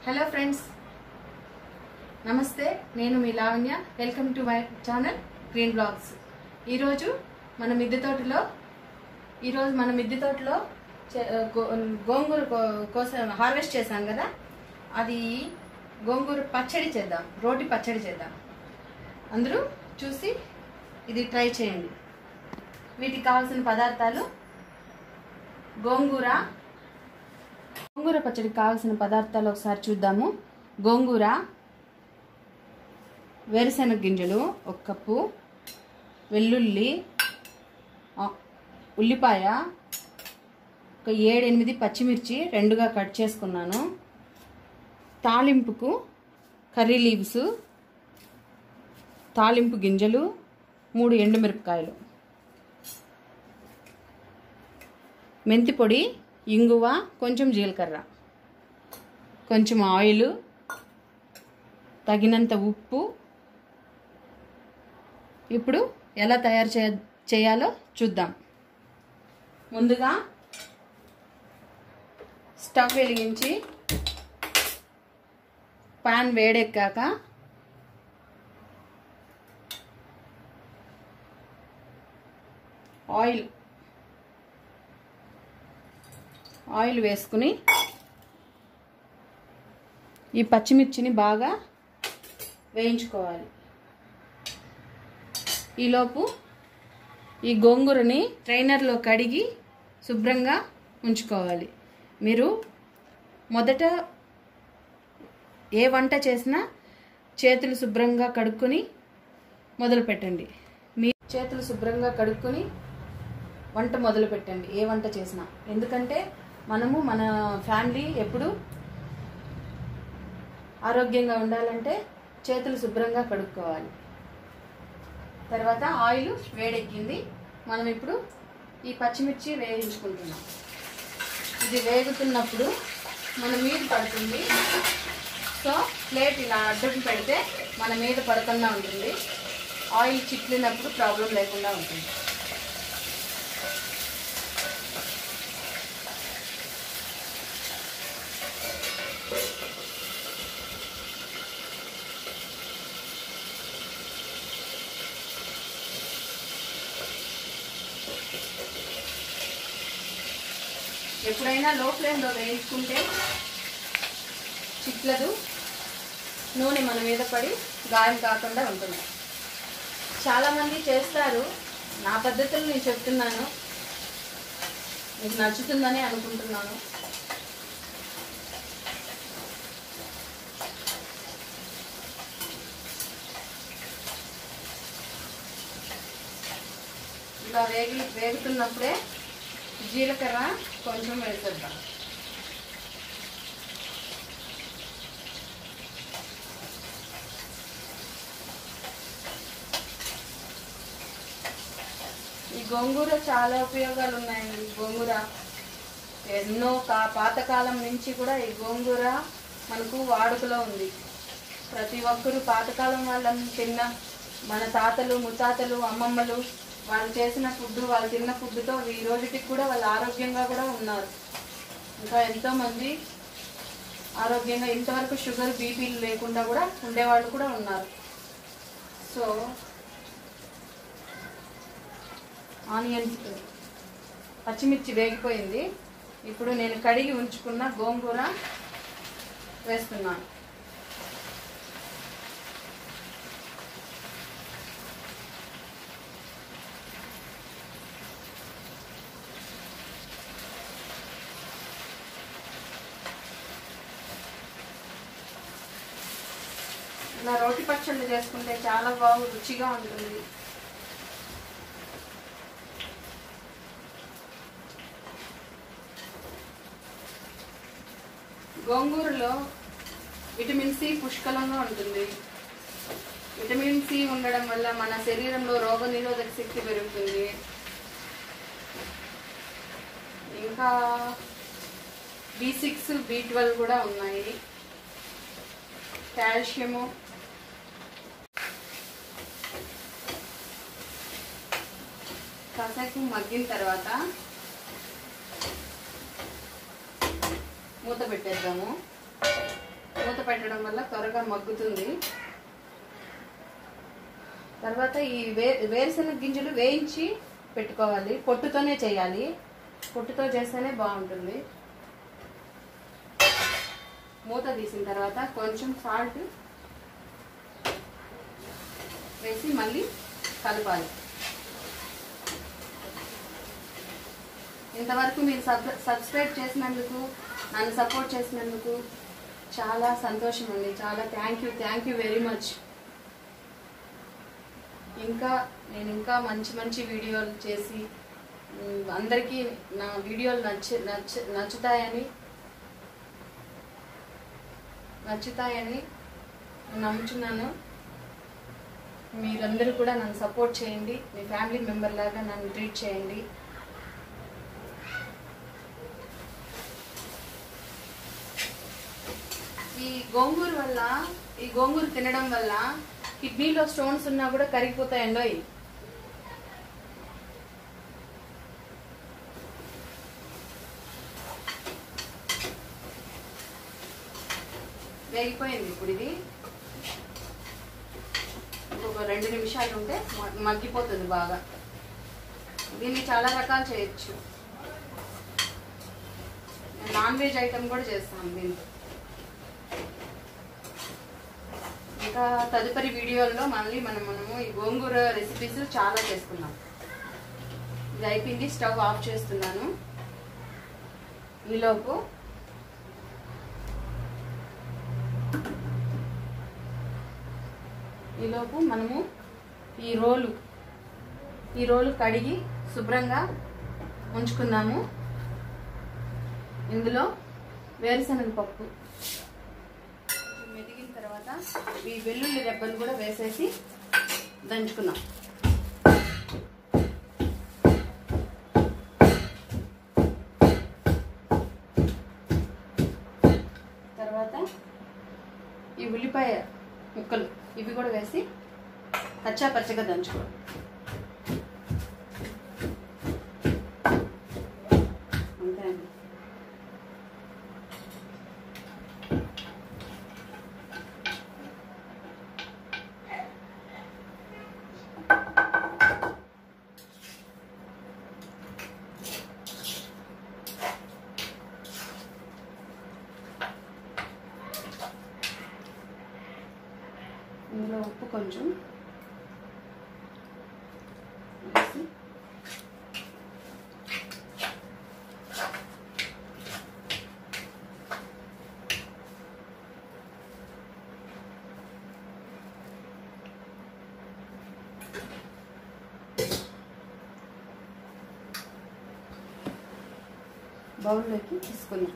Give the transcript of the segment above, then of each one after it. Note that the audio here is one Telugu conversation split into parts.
హలో ఫ్రెండ్స్, నమస్తే. నేను మీ Lavanya. Welcome to my channel green blogs. ఈరోజు మన మిద్దె తోటలో గోంగూర కోసం హార్వెస్ట్ చేశాం కదా, అది గోంగూర పచ్చడి చేద్దాం, రోటి పచ్చడి చేద్దాం. అందరూ చూసి ఇది ట్రై చేయండి. వీటికి కావాల్సిన పదార్థాలు: గోంగూర పచ్చడికి కావాల్సిన పదార్థాలు ఒకసారి చూద్దాము. గోంగూర, వేరుశెనగ గింజలు 1 కప్పు, వెల్లుల్లి, ఉల్లిపాయ, ఒక 7-8 పచ్చిమిర్చి 2గా కట్ చేసుకున్నాను. తాలింపుకు కర్రీ లీవ్స్, తాలింపు గింజలు, 3 ఎండుమిరపకాయలు, మెంతి పొడి, ఇంగువ, కొంచెం జీలకర్ర, కొంచెం ఆయిల్, తగినంత ఉప్పు. ఇప్పుడు ఎలా తయారు చేయాలో చూద్దాం. ముందుగా స్టవ్ వెలిగించి పాన్ వేడెక్కాక ఆయిల్ వేసుకుని ఈ పచ్చిమిర్చిని బాగా వేయించుకోవాలి. ఈలోపు ఈ గోంగూరని ట్రైనర్లో కడిగి శుభ్రంగా ఉంచుకోవాలి. మీరు మొదట ఏ వంట చేసినా చేతులు శుభ్రంగా కడుక్కొని మొదలు పెట్టండి. మీ చేతులు శుభ్రంగా కడుక్కొని వంట మొదలు పెట్టండి, ఏ వంట చేసినా. ఎందుకంటే మనము మన ఫ్యామిలీ ఎప్పుడు ఆరోగ్యంగా ఉండాలంటే చేతులు శుభ్రంగా కడుక్కోవాలి. తర్వాత ఆయిల్ వేడెక్కింది. మనం ఇప్పుడు ఈ పచ్చిమిర్చి వేయించుకుంటున్నాం. ఇది వేగుతున్నప్పుడు మన మీద పడుతుంది. సో ప్లేట్ ఇలా అడ్డం పెడితే మన మీద పడకుండా ఉంటుంది. ఆయిల్ చిట్లినప్పుడు ప్రాబ్లం లేకుండా ఉంటుంది. ఎప్పుడైనా లో ఫ్లేమ్లో వేయించుకుంటే చిట్లదు, నూనె మన మీద పడి గాయం కాకుండా ఉంటుంది. చాలామంది చేస్తారు, నా పద్ధతులు నేను చెప్తున్నాను, మీకు నచ్చుతుందని అనుకుంటున్నాను. ఇలా వేగుతున్నప్పుడే జీలకర్ర కొంచెం వేసేద్దాం. ఈ గోంగూర చాలా ఉపయోగాలు ఉన్నాయండి. గోంగూర ఎన్నో పాతకాలం నుంచి కూడా ఈ గోంగూర మనకు వాడుకలో ఉంది. ప్రతి ఒక్కరూ పాతకాలం వాళ్ళని తిన్న మన తాతలు, ముత్తాతలు, అమ్మమ్మలు వాళ్ళు చేసిన ఫుడ్, వాళ్ళు తిన్న ఫుడ్తో ఈ రోజుకి కూడా వాళ్ళు ఆరోగ్యంగా కూడా ఉన్నారు. ఇంకా ఎంతోమంది ఆరోగ్యంగా ఇంతవరకు షుగర్, బీపీలు లేకుండా కూడా ఉండేవాళ్ళు కూడా ఉన్నారు. సో పచ్చిమిర్చి వేగిపోయింది. ఇప్పుడు నేను కడిగి ఉంచుకున్న గోంగూర వేస్తున్నాను. ఇలా రోటి పచ్చళ్ళు చేసుకుంటే చాలా రుచిగా ఉంటుంది. గోంగూరలో విటమిన్ సి పుష్కలంగా ఉంటుంది. విటమిన్ సి ఉండడం వల్ల మన శరీరంలో రోగనిరోధక శక్తి పెరుగుతుంది. ఇంకా B6, B12 కూడా ఉన్నాయి. కాల్షియము. కాసేపు మగ్గిన తర్వాత మూత పెట్టేద్దాము. పెట్టడం వల్ల త్వరగా మగ్గుతుంది. తర్వాత ఈ వేరుశనగ గింజలు వేయించి పెట్టుకోవాలి. పొట్టుతోనే చేయాలి, పొట్టుతో చేస్తేనే బాగుంటుంది. మూత తీసిన తర్వాత కొంచెం సాల్ట్ వేసి మళ్ళీ కలపాలి. ఇంతవరకు మీరు సబ్స్క్రైబ్ చేసినందుకు, నన్ను సపోర్ట్ చేసినందుకు చాలా సంతోషం అండి. చాలా థ్యాంక్ యూ వెరీ మచ్. నేను ఇంకా మంచి వీడియోలు చేసి అందరికీ నా వీడియోలు నచ్చుతాయని నమ్ముచున్నాను. మీరందరూ కూడా నన్ను సపోర్ట్ చేయండి. మీ ఫ్యామిలీ మెంబర్ లాగా నన్ను ట్రీట్ చేయండి. ఈ గోంగూర తినడం వల్ల కిడ్నీలో స్టోన్స్ ఉన్నా కూడా కరిగిపోతాయండి. వేగిపోయింది. ఇప్పుడు ఇది ఇంకొక 2 నిమిషాలు ఉంటే మగ్గిపోతుంది బాగా. దీన్ని చాలా రకాలు చేయొచ్చు. నాన్ వెజ్ ఐటమ్ కూడా చేస్తాను దీంతో. ఇంకా తదుపరి వీడియోల్లో మళ్ళీ మనము ఈ గోంగూర రెసిపీస్ చాలా చేసుకున్నాం. ఇది అయిపోయింది. స్టవ్ ఆఫ్ చేస్తున్నాను. ఈలోపు మనము ఈ రోలు కడిగి శుభ్రంగా ఉంచుకున్నాము. ఇందులో వేరుశనగ పప్పు మెదిగిన తర్వాత ఈ వెల్లుల్లి రెబ్బలు కూడా వేసేసి దంచుకున్నాం. తర్వాత ఈ ఉల్లిపాయ ముక్కలు ఇవి కూడా వేసి కచ్చా పచ్చగా దంచుకోవాలి. అంతే అండి. ఇందులో ఉప్పు కొంచెం వేసి బౌల్లోకి తీసుకున్నాం.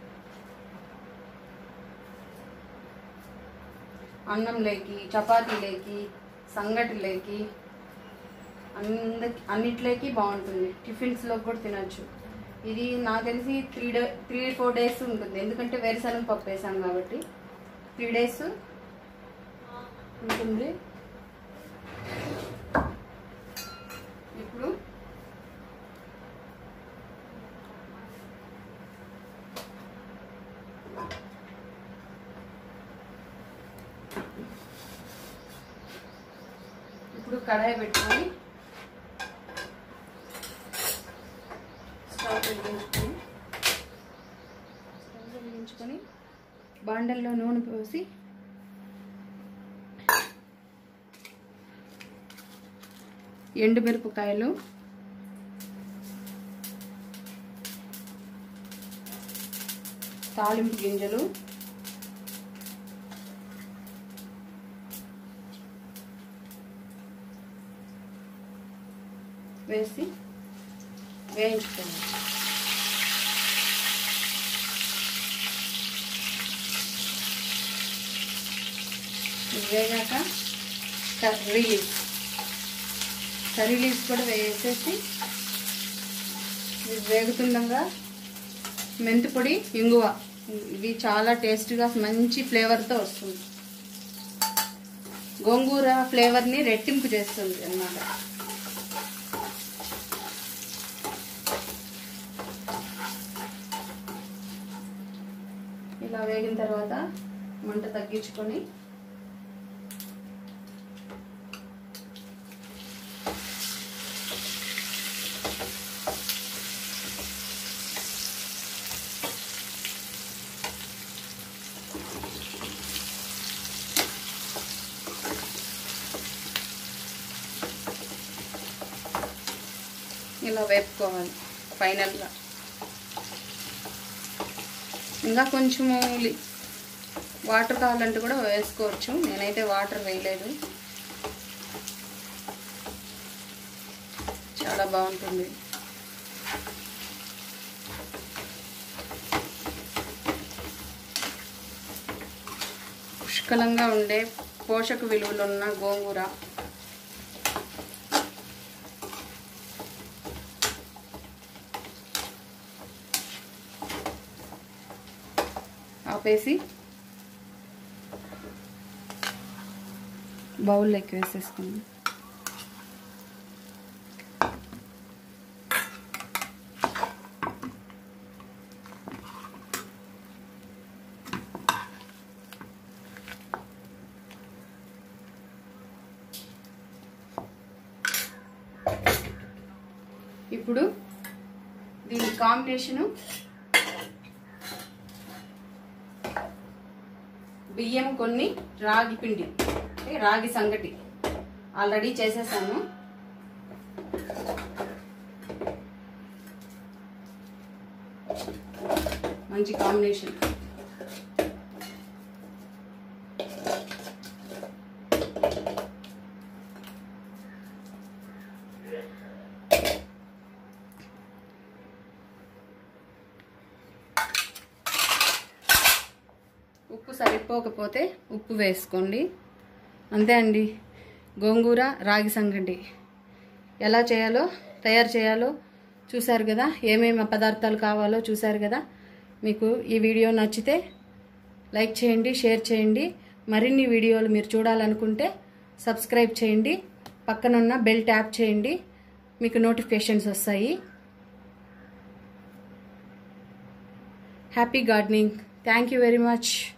అన్నంలోకి, చపాతీలోకి, సంగటిలోకి, అన్నిట్లోకి బాగుంటుంది. టిఫిన్స్లో కూడా తినచ్చు. ఇది నాకు తెలిసి 3-4 days ఉంటుంది. ఎందుకంటే వేరుశనగ పప్పు వేసాం కాబట్టి 3 days ఉంటుంది. ఇప్పుడు కడాయి పెట్టుకొని స్టవ్ వెలిగించుకొని బాండల్లో నూనె పోసి ఎండుమిరపకాయలు, తాలింపు గింజలు, వేసి వేయించుకోవాలి. వేగాక కర్రీ లీవ్స్ కూడా వేసేసి వేగుతుండగా మెంతి పొడి, ఇంగువ ఇవి చాలా టేస్ట్గా మంచి ఫ్లేవర్తో వస్తుంది. గోంగూర ఫ్లేవర్ని రెట్టింపు చేస్తుంది అన్నమాట. ఇలా వేగిన తర్వాత మంట తగ్గించుకొని ఇలా వేపుకోవాలి. ఫైనల్గా ఇంకా కొంచెము వాటర్ కావాలంటే కూడా వేసుకోవచ్చు. నేనైతే వాటర్ వేయలేదు. చాలా బాగుంటుంది. పుష్కలంగా ఉండే పోషక విలువలున్న గోంగూర. ఆపేసి బౌల్లోకి వేసేసుకుందాం. ఇప్పుడు దీని కాంబినేషను బియ్యం కొన్ని, రాగి పిండి, రాగి సంగటి ఆల్రెడీ చేసేసాను. మంచి కాంబినేషన్. ఉప్పు సరిపోకపోతే ఉప్పు వేసుకోండి. అంతే అండి. గోంగూర రాగి సంగటి ఎలా చేయాలో, తయారు చేయాలో చూశారు కదా. ఏమేమి పదార్థాలు కావాలో చూశారు కదా. మీకు ఈ వీడియో నచ్చితే లైక్ చేయండి, షేర్ చేయండి. మరిన్ని వీడియోలు మీరు చూడాలనుకుంటే సబ్స్క్రైబ్ చేయండి. పక్కనున్న బెల్ ట్యాప్ చేయండి. మీకు నోటిఫికేషన్స్ వస్తాయి. Happy gardening. Thank you very much.